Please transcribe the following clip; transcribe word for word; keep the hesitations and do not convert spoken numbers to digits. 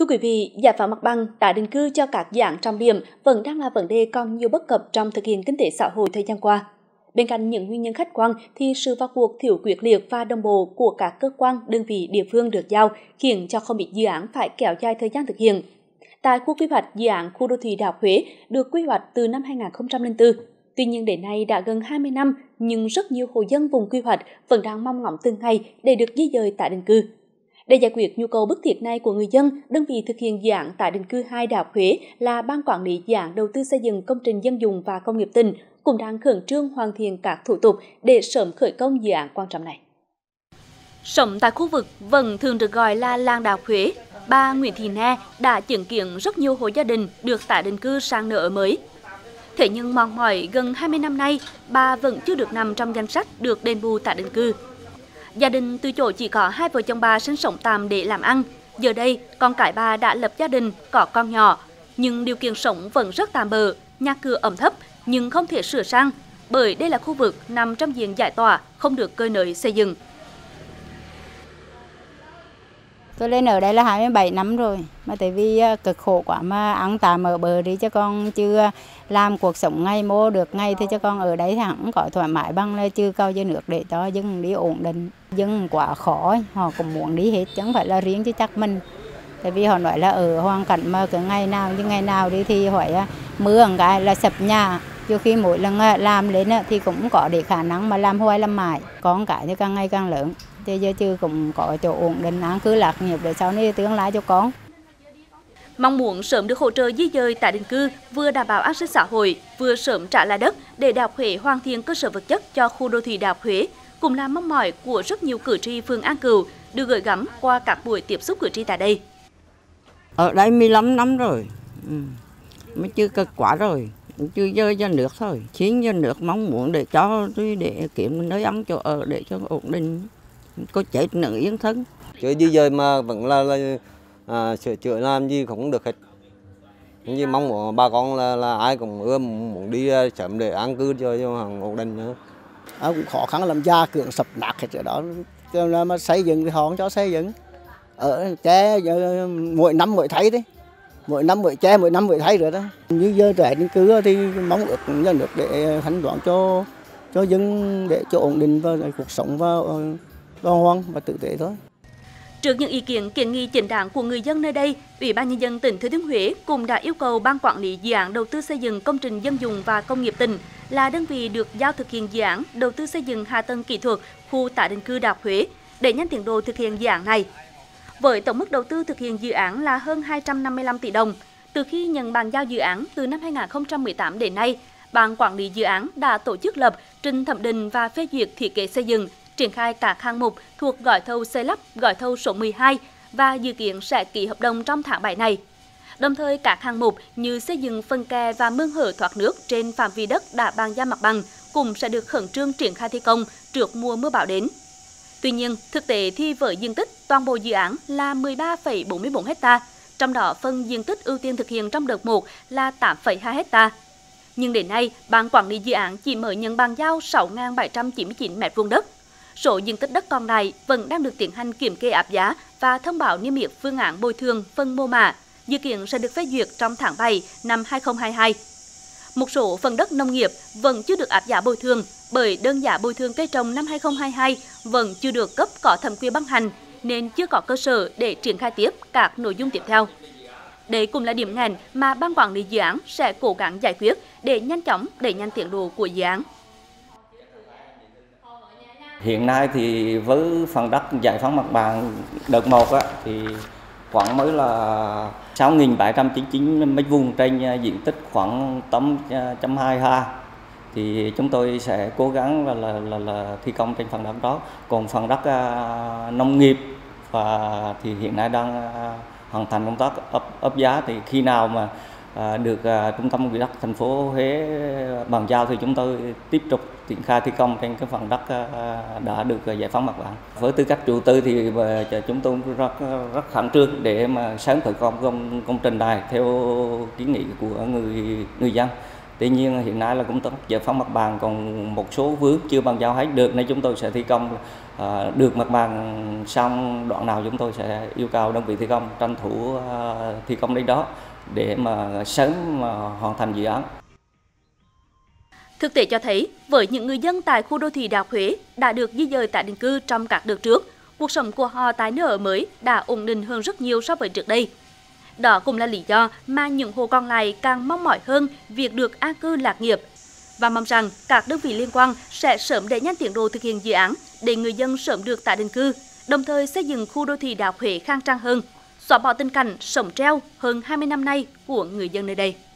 Thưa quý vị, giải phóng mặt bằng, tái định cư cho các dự án trọng điểm vẫn đang là vấn đề còn nhiều bất cập trong thực hiện kinh tế xã hội thời gian qua. Bên cạnh những nguyên nhân khách quan thì sự vào cuộc thiếu quyết liệt và đồng bộ của các cơ quan, đơn vị địa phương được giao khiến cho không ít dự án phải kéo dài thời gian thực hiện. Tại khu quy hoạch dự án khu đô thị Đại học Huế được quy hoạch từ năm hai nghìn không trăm lẻ bốn, tuy nhiên đến nay đã gần hai mươi năm nhưng rất nhiều hộ dân vùng quy hoạch vẫn đang mong ngóng từng ngày để được di dời tái định cư. Để giải quyết nhu cầu bức thiết này của người dân, đơn vị thực hiện dự án tái định cư hai Đại học Huế là Ban Quản lý Dự án Đầu tư xây dựng công trình dân dụng và công nghiệp tỉnh cũng đang khẩn trương hoàn thiện các thủ tục để sớm khởi công dự án quan trọng này. Sống tại khu vực vẫn thường được gọi là làng Đại học Huế, bà Nguyễn Thị Ne đã chứng kiến rất nhiều hộ gia đình được tái định cư sang nơi ở mới. Thế nhưng mòn mỏi gần hai mươi năm nay, bà vẫn chưa được nằm trong danh sách được đền bù tái định cư. Gia đình từ chỗ chỉ có hai vợ chồng bà sinh sống tạm để làm ăn, giờ đây con cái bà đã lập gia đình, có con nhỏ, nhưng điều kiện sống vẫn rất tạm bợ, nhà cửa ẩm thấp nhưng không thể sửa sang, bởi đây là khu vực nằm trong diện giải tỏa, không được cơi nới xây dựng. Tôi lên ở đây là hai mươi bảy năm rồi, mà tại vì cực khổ quá mà ăn tạm ở bờ đi cho con chưa làm cuộc sống ngày mô được ngày thì cho con ở đấy thì hẳn có thoải mái bằng là chưa cao dây nước để cho dân đi ổn định. Dân quá khó, họ cũng muốn đi hết, chứ không phải là riêng chứ chắc mình. Tại vì họ nói là ở hoàn cảnh mà cứ ngày nào như ngày nào đi thì hỏi mưa một cái là sập nhà. Dù khi mỗi lần làm lên thì cũng có để khả năng mà làm hoài làm mãi, con cái thì càng ngày càng lớn. Thì giờ chứ cũng có chỗ ổn định an cư lạc nghiệp để sau này tương lai cho con. Mong muốn sớm được hỗ trợ di dời tái định cư, vừa đảm bảo an sinh xã hội, vừa sớm trả lại đất để Đại học Huế hoàn thiện cơ sở vật chất cho khu đô thị Đại học Huế, cũng là mong mỏi của rất nhiều cử tri phường An Cựu được gửi gắm qua các buổi tiếp xúc cử tri tại đây. Ở đây mười lăm năm rồi, ừ. mới chưa cực quá rồi, chưa dơi cho nước thôi. Xin cho nước mong muốn để cho tôi để kiếm nơi ăn chỗ ở để cho ổn định. Có chết nữa yên thân. Chứ di dời mà vẫn là, là à, sửa chữa làm gì không được hết. Những gì mong muốn bà con là, là ai cũng ưa muốn đi sớm để an cư cho, cho hàng ổn định nữa. À, cũng khó khăn làm gia cường sập nát hết chỗ đó. Cho mà xây dựng thì họ không cho xây dựng. Ở che mỗi năm mỗi thấy đấy. Mỗi năm mỗi che mỗi năm mỗi thấy rồi đó. Như giờ trẻ định cư thì mong ước nhà nước để thanh toán cho cho dân để cho ổn định và cuộc sống và đàng hoàng và tử tế thôi. Trước những ý kiến kiến nghị chính đáng của người dân nơi đây, Ủy ban Nhân dân tỉnh Thừa Thiên Huế cũng đã yêu cầu Ban Quản lý Dự án Đầu tư xây dựng công trình dân dụng và công nghiệp tỉnh là đơn vị được giao thực hiện dự án đầu tư xây dựng hạ tầng kỹ thuật khu tái định cư Đại học Huế để nhanh tiến độ thực hiện dự án này. Với tổng mức đầu tư thực hiện dự án là hơn hai trăm năm mươi lăm tỷ đồng, từ khi nhận bàn giao dự án từ năm hai nghìn không trăm mười tám đến nay, Ban Quản lý Dự án đã tổ chức lập, trình thẩm định và phê duyệt thiết kế xây dựng, triển khai các hạng mục thuộc gói thầu xây lắp gói thầu số mười hai và dự kiến sẽ ký hợp đồng trong tháng bảy này. Đồng thời các hạng mục như xây dựng phần kè và mương hở thoát nước trên phạm vi đất đã bàn giao mặt bằng cũng sẽ được khẩn trương triển khai thi công trước mùa mưa bão đến. Tuy nhiên, thực tế thì với diện tích toàn bộ dự án là mười ba phẩy bốn mươi bốn héc-ta, trong đó phần diện tích ưu tiên thực hiện trong đợt một là tám phẩy hai héc-ta. Nhưng đến nay, Ban Quản lý Dự án chỉ mới nhận bàn giao sáu nghìn bảy trăm chín mươi chín mét vuông đất. Số diện tích đất còn lại vẫn đang được tiến hành kiểm kê áp giá và thông báo niêm yết phương án bồi thường phân mô mả, dự kiến sẽ được phê duyệt trong tháng bảy năm hai nghìn không trăm hai mươi hai. Một số phần đất nông nghiệp vẫn chưa được áp giá bồi thường bởi đơn giá bồi thường cây trồng năm hai nghìn không trăm hai mươi hai vẫn chưa được cấp có thẩm quyền ban hành nên chưa có cơ sở để triển khai tiếp các nội dung tiếp theo. Đây cũng là điểm nghẽn mà Ban Quản lý Dự án sẽ cố gắng giải quyết để nhanh chóng đẩy nhanh tiến độ của dự án. Hiện nay thì với phần đất giải phóng mặt bằng đợt một á, thì khoảng mới là sáu nghìn bảy trăm chín mươi chín mét vuông trên diện tích khoảng tám phẩy hai ha. Thì chúng tôi sẽ cố gắng là, là, là, là thi công trên phần đất đó. Còn phần đất uh, nông nghiệp và thì hiện nay đang uh, hoàn thành công tác ấp, ấp giá, thì khi nào mà uh, được uh, trung tâm quỹ đất thành phố Huế bàn giao thì chúng tôi tiếp tục triển khai thi công trên cái phần đất uh, đã được uh, giải phóng mặt bằng. Với tư cách chủ tư thì uh, chúng tôi rất rất khẩn trương để mà sớm khởi công công công trình này theo kiến nghị của người người dân. Tuy nhiên hiện nay là công tác giải phóng mặt bằng còn một số vướng chưa bàn giao hết được, nên chúng tôi sẽ thi công à, được mặt bằng xong đoạn nào chúng tôi sẽ yêu cầu đơn vị thi công tranh thủ à, thi công đến đó để mà sớm mà hoàn thành dự án. Thực tế cho thấy, với những người dân tại khu đô thị Đại học Huế đã được di dời tái định cư trong các đợt trước, cuộc sống của họ tại nơi ở mới đã ổn định hơn rất nhiều so với trước đây. Đó cũng là lý do mà những hộ còn lại càng mong mỏi hơn việc được an cư lạc nghiệp và mong rằng các đơn vị liên quan sẽ sớm đẩy nhanh tiến độ thực hiện dự án để người dân sớm được tái định cư, đồng thời xây dựng khu đô thị Đại học Huế khang trang hơn, xóa bỏ tình cảnh sống treo hơn hai mươi năm nay của người dân nơi đây.